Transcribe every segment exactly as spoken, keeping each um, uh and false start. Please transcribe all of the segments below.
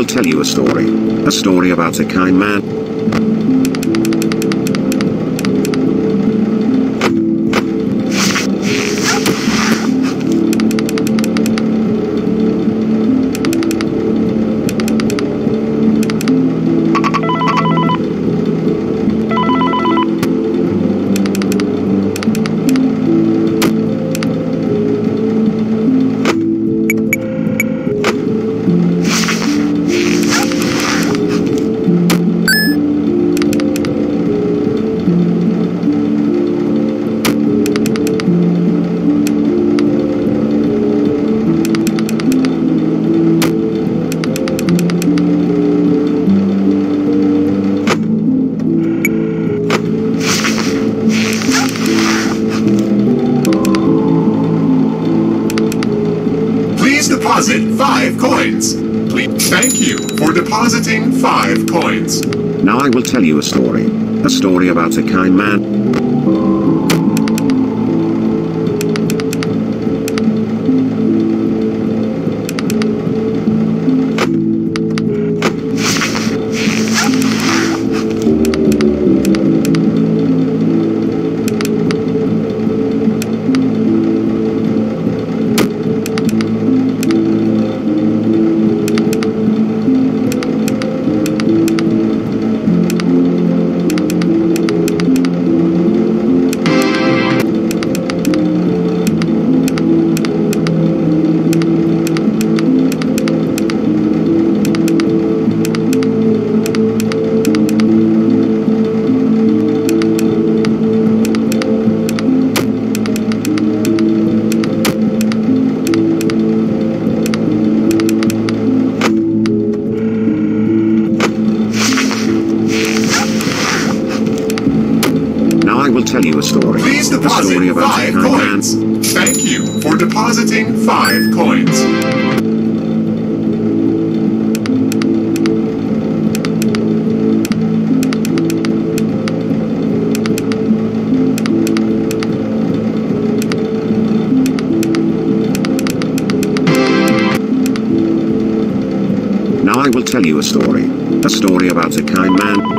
tell you a story. A story about a kind man. Deposit five coins. Please. Thank you for depositing five coins. Now I will tell you a story. A story about a kind man. I will tell you a story. Please deposit a story about five a kind coins. man. Thank you for depositing five coins. Now I will tell you a story. A story about a kind man.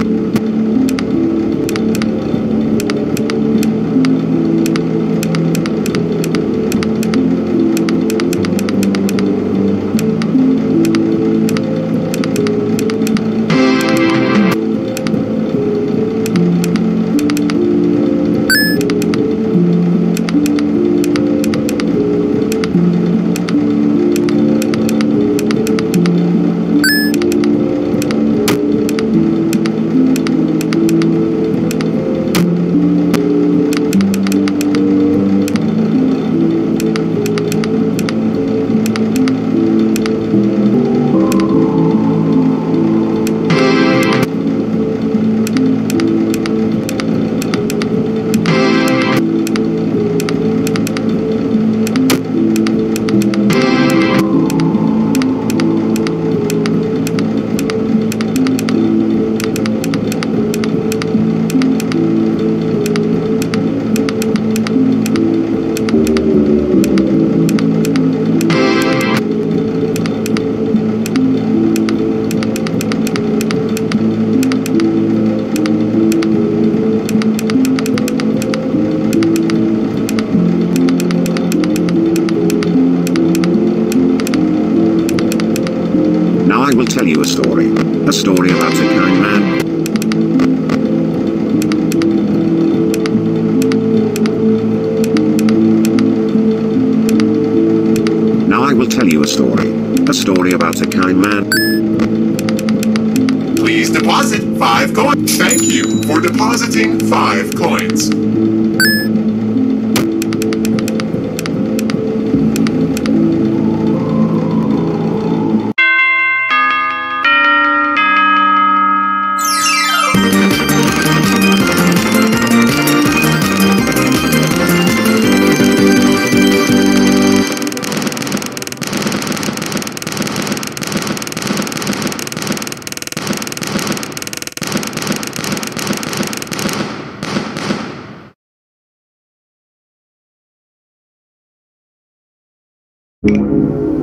I will tell you a story. A story about a kind man. Now I will tell you a story. A story about a kind man. Please deposit five coins. Thank you for depositing five coins. Thank you.